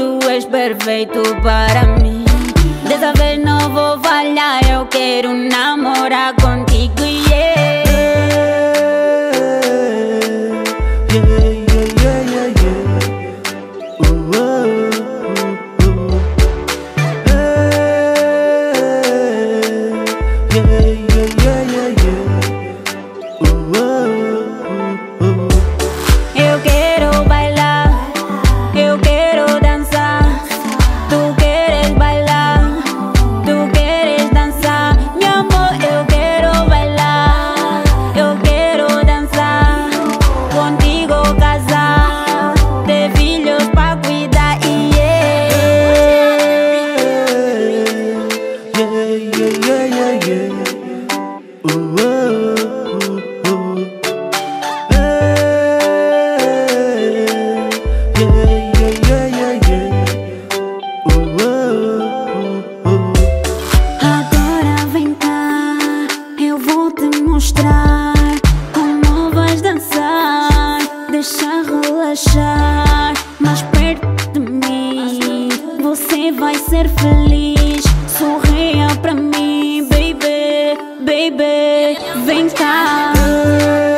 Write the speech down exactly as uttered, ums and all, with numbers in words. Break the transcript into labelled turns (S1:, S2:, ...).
S1: tu és perfeito para mim. Dessa vez não vou falhar, eu quero namorar contigo, yeah. Eu quero bailar, eu quero dançar. Tu queres bailar, tu queres dançar. Meu amor, eu quero bailar, eu quero dançar. Contigo casar, ter filhos pra cuidar, yeah.
S2: Yeah, yeah, yeah, yeah, yeah. Uh, uh, uh, uh.
S1: Agora vem cá, eu vou te mostrar como vais dançar. Deixa relaxar, mais perto de mim. Você vai ser feliz, sorria pra mim, baby, baby. Vem cá.